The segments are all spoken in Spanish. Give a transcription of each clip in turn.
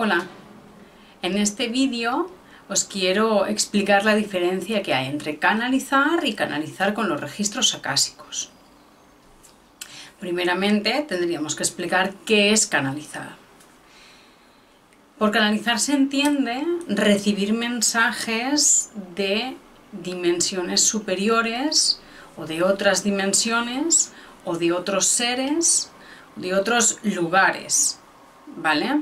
Hola, en este vídeo os quiero explicar la diferencia que hay entre canalizar y canalizar con los registros acásicos. Primeramente tendríamos que explicar qué es canalizar. Por canalizar se entiende recibir mensajes de dimensiones superiores o de otras dimensiones o de otros seres, de otros lugares, ¿vale?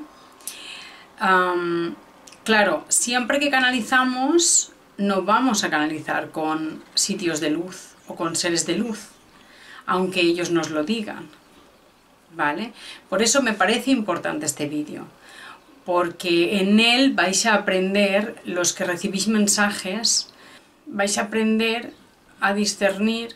Claro, siempre que canalizamos no vamos a canalizar con sitios de luz o con seres de luz, aunque ellos nos lo digan, ¿vale? Por eso me parece importante este vídeo, porque en él vais a aprender, los que recibís mensajes, vais a aprender a discernir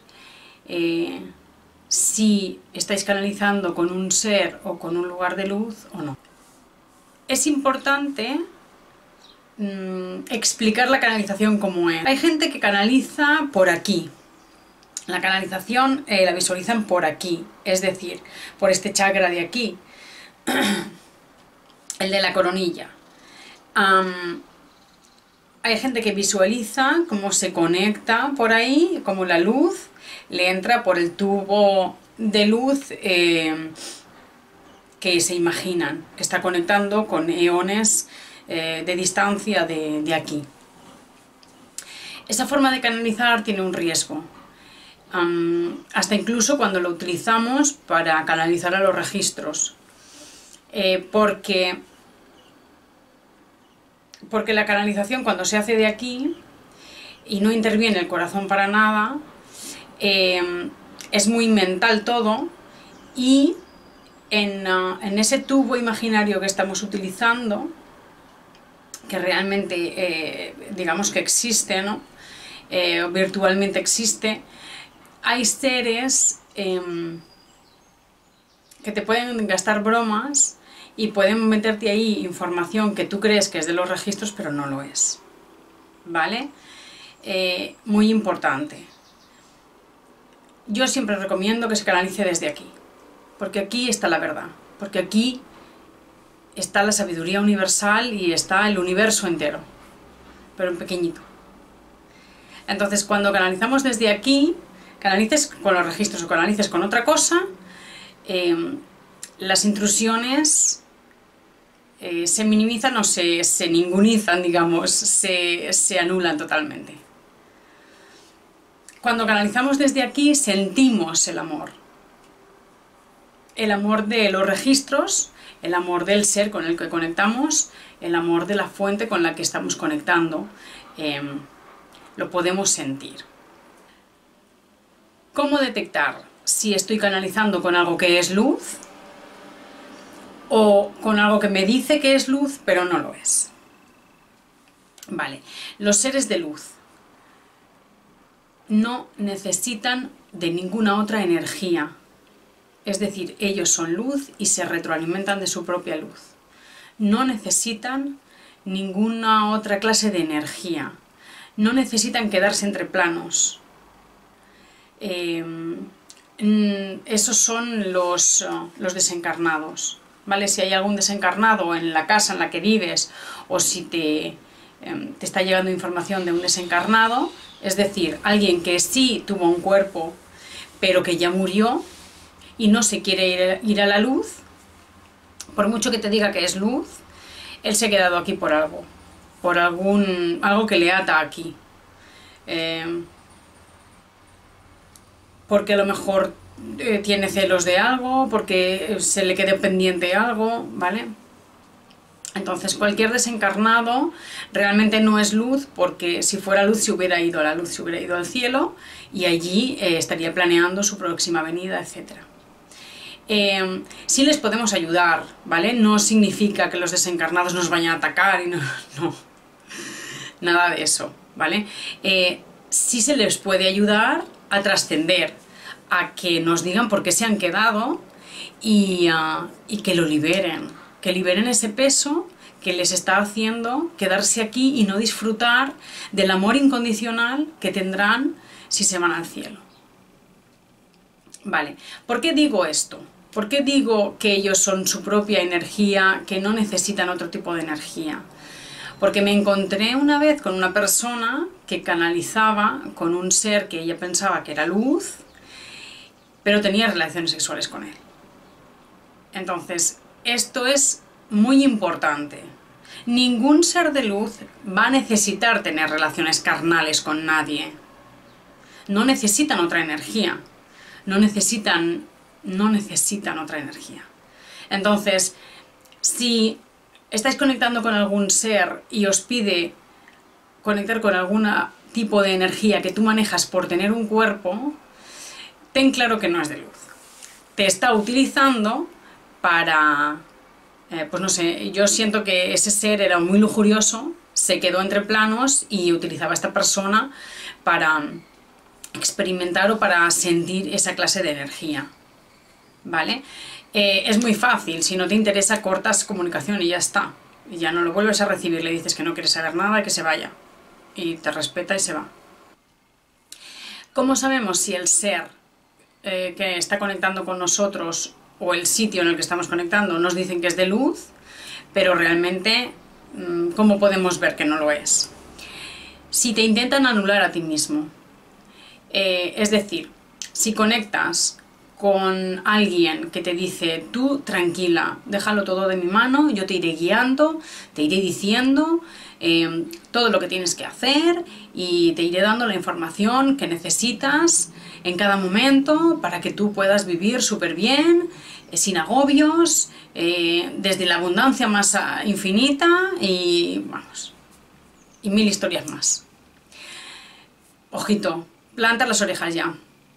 si estáis canalizando con un ser o con un lugar de luz o no. Es importante explicar la canalización como es. Hay gente que canaliza por aquí. La canalización la visualizan por aquí, es decir, por este chakra de aquí, el de la coronilla. Hay gente que visualiza cómo se conecta por ahí, cómo la luz le entra por el tubo de luz que se imaginan, que está conectando con eones de distancia de aquí. Esa forma de canalizar tiene un riesgo, hasta incluso cuando lo utilizamos para canalizar a los registros, porque la canalización, cuando se hace de aquí y no interviene el corazón para nada, es muy mental todo, y en ese tubo imaginario que estamos utilizando, que realmente digamos que existe, ¿no? Virtualmente existe, hay seres que te pueden gastar bromas y pueden meterte ahí información que tú crees que es de los registros, pero no lo es, ¿vale? Muy importante. Yo siempre recomiendo que se canalice desde aquí, porque aquí está la verdad, porque aquí está la sabiduría universal y está el universo entero, pero en pequeñito. Entonces, cuando canalizamos desde aquí, canalices con los registros o canalices con otra cosa, las intrusiones se minimizan o se ningunizan, digamos, se anulan totalmente. Cuando canalizamos desde aquí, sentimos el amor de los registros, el amor del ser con el que conectamos, el amor de la fuente con la que estamos conectando, lo podemos sentir. ¿Cómo detectar si estoy canalizando con algo que es luz o con algo que me dice que es luz pero no lo es? Vale, los seres de luz no necesitan de ninguna otra energía. Es decir, ellos son luz y se retroalimentan de su propia luz. No necesitan ninguna otra clase de energía. No necesitan quedarse entre planos. Esos son los desencarnados, ¿vale? Si hay algún desencarnado en la casa en la que vives, o si te está llegando información de un desencarnado, es decir, alguien que sí tuvo un cuerpo, pero que ya murió, y no se quiere ir a la luz, por mucho que te diga que es luz, él se ha quedado aquí por algo, por algo que le ata aquí. Porque a lo mejor tiene celos de algo, porque se le quede pendiente algo, ¿vale? Entonces cualquier desencarnado realmente no es luz, porque si fuera luz se hubiera ido a la luz, se hubiera ido al cielo, y allí estaría planeando su próxima venida, etc. Sí les podemos ayudar, ¿vale? No significa que los desencarnados nos vayan a atacar y no, nada de eso, ¿vale? Sí se les puede ayudar a trascender, a que nos digan por qué se han quedado y que lo liberen, que liberen ese peso que les está haciendo quedarse aquí y no disfrutar del amor incondicional que tendrán si se van al cielo. Vale, ¿por qué digo esto? ¿Por qué digo que ellos son su propia energía, que no necesitan otro tipo de energía? Porque me encontré una vez con una persona que canalizaba con un ser que ella pensaba que era luz, pero tenía relaciones sexuales con él. Entonces, esto es muy importante. Ningún ser de luz va a necesitar tener relaciones carnales con nadie. No necesitan otra energía. No necesitan otra energía. Entonces, si estáis conectando con algún ser y os pide conectar con algún tipo de energía que tú manejas por tener un cuerpo, ten claro que no es de luz. Te está utilizando para... pues no sé, yo siento que ese ser era muy lujurioso, se quedó entre planos y utilizaba a esta persona para experimentar o para sentir esa clase de energía, ¿vale? Es muy fácil, si no te interesa cortas comunicación y ya está, y ya no lo vuelves a recibir, le dices que no quieres saber nada, que se vaya, y te respeta y se va. ¿Cómo sabemos si el ser que está conectando con nosotros o el sitio en el que estamos conectando nos dicen que es de luz, pero realmente, ¿cómo podemos ver que no lo es? Si te intentan anular a ti mismo, es decir, si conectas con alguien que te dice, tú tranquila, déjalo todo de mi mano, yo te iré guiando, te iré diciendo todo lo que tienes que hacer y te iré dando la información que necesitas en cada momento para que tú puedas vivir súper bien, sin agobios, desde la abundancia más infinita y, vamos, y mil historias más. Ojito, planta las orejas ya.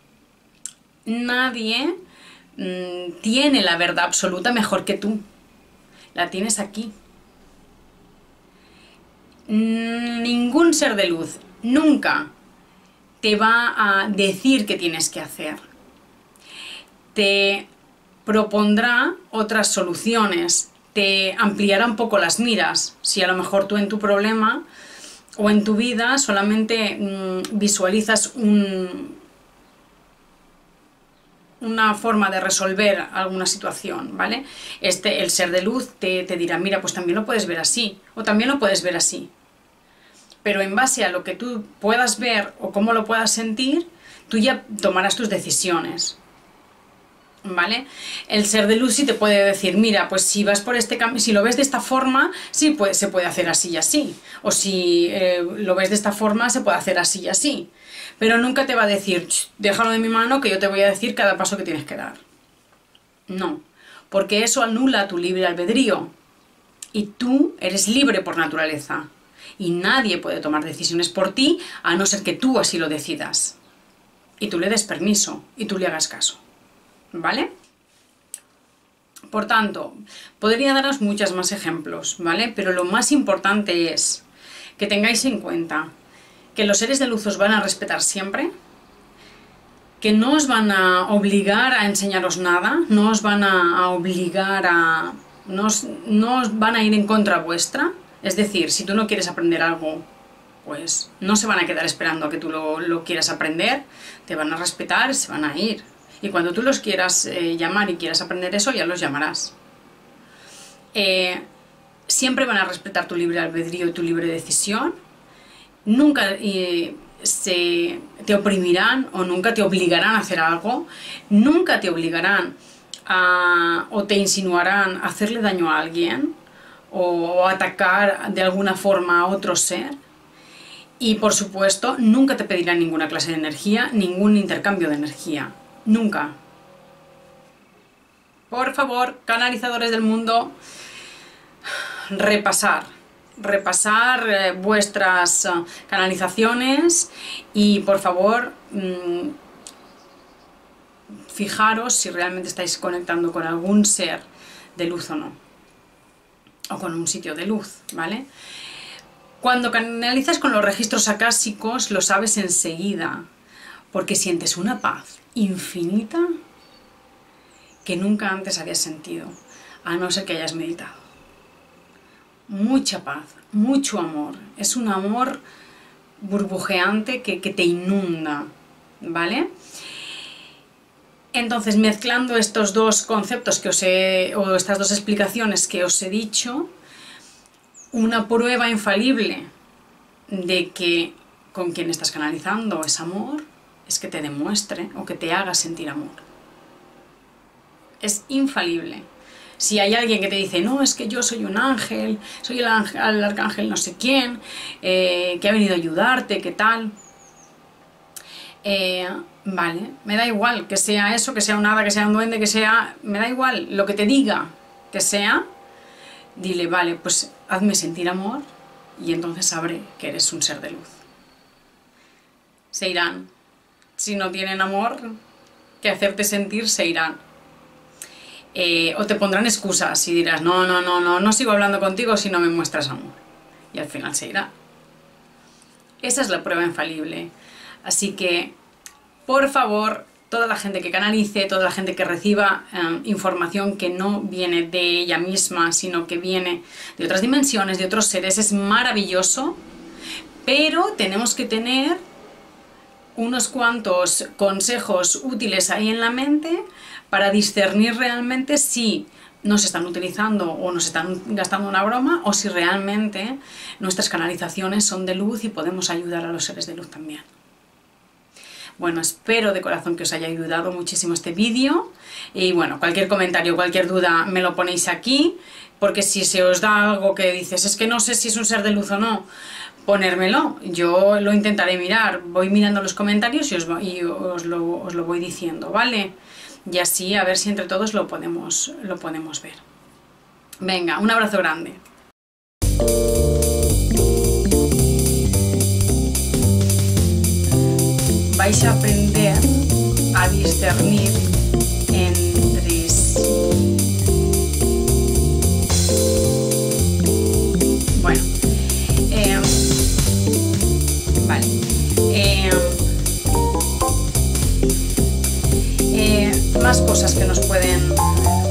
Nadie tiene la verdad absoluta mejor que tú. La tienes aquí. Ningún ser de luz nunca te va a decir qué tienes que hacer. Te propondrá otras soluciones, te ampliará un poco las miras. Si a lo mejor tú en tu problema o en tu vida solamente visualizas una forma de resolver alguna situación, ¿vale? El ser de luz te dirá, mira, pues también lo puedes ver así, o también lo puedes ver así. Pero en base a lo que tú puedas ver o cómo lo puedas sentir, tú ya tomarás tus decisiones, ¿vale? El ser de luz sí te puede decir, mira, pues si vas por este camino, si lo ves de esta forma, sí se puede hacer así y así. O si lo ves de esta forma, se puede hacer así y así. Pero nunca te va a decir, déjalo de mi mano que yo te voy a decir cada paso que tienes que dar. No, porque eso anula tu libre albedrío. Y tú eres libre por naturaleza. Y nadie puede tomar decisiones por ti, a no ser que tú así lo decidas. Y tú le des permiso, y tú le hagas caso. ¿Vale? Por tanto, podría daros muchos más ejemplos, ¿vale? Pero lo más importante es que tengáis en cuenta que los seres de luz os van a respetar siempre, que no os van a obligar a enseñaros nada, no os van a obligar a... no os van a ir en contra vuestra. Es decir, si tú no quieres aprender algo, pues no se van a quedar esperando a que tú lo quieras aprender, te van a respetar y se van a ir. Y cuando tú los quieras llamar y quieras aprender eso, ya los llamarás. Siempre van a respetar tu libre albedrío y tu libre decisión. Nunca te oprimirán o nunca te obligarán a hacer algo. Nunca te obligarán o te insinuarán a hacerle daño a alguien o atacar de alguna forma a otro ser. Y por supuesto, nunca te pedirán ninguna clase de energía, ningún intercambio de energía. Nunca. Por favor, canalizadores del mundo, repasar vuestras canalizaciones y por favor fijaros si realmente estáis conectando con algún ser de luz o no, o con un sitio de luz, ¿vale? Cuando canalizas con los registros acásicos lo sabes enseguida, porque sientes una paz infinita que nunca antes habías sentido, a no ser que hayas meditado. Mucha paz, mucho amor, es un amor burbujeante que te inunda, ¿vale? Entonces, mezclando estos dos conceptos o estas dos explicaciones que os he dicho, una prueba infalible de que con quien estás canalizando es amor, es que te demuestre o que te haga sentir amor. Es infalible. Si hay alguien que te dice, no, es que yo soy un ángel, soy el arcángel no sé quién, que ha venido a ayudarte, ¿qué tal? Vale, me da igual que sea eso, que sea un hada, que sea un duende, que sea... Me da igual, lo que te diga que sea, dile, vale, pues hazme sentir amor y entonces sabré que eres un ser de luz. Se irán. Si no tienen amor que hacerte sentir, se irán. O te pondrán excusas y dirás, no sigo hablando contigo si no me muestras amor. Y al final se irá. Esa es la prueba infalible. Así que, por favor, toda la gente que canalice, toda la gente que reciba información que no viene de ella misma, sino que viene de otras dimensiones, de otros seres, es maravilloso, pero tenemos que tener unos cuantos consejos útiles ahí en la mente para discernir realmente si nos están utilizando o nos están gastando una broma o si realmente nuestras canalizaciones son de luz y podemos ayudar a los seres de luz también. Bueno, espero de corazón que os haya ayudado muchísimo este vídeo y bueno, cualquier comentario, cualquier duda me lo ponéis aquí, porque si se os da algo que dices, es que no sé si es un ser de luz o no, ponérmelo, yo lo intentaré mirar, voy mirando los comentarios y os lo voy diciendo, ¿vale? Y así a ver si entre todos lo podemos ver. Venga, un abrazo grande. Vais a aprender a discernir entre sí. Bueno, vale. Más cosas que nos pueden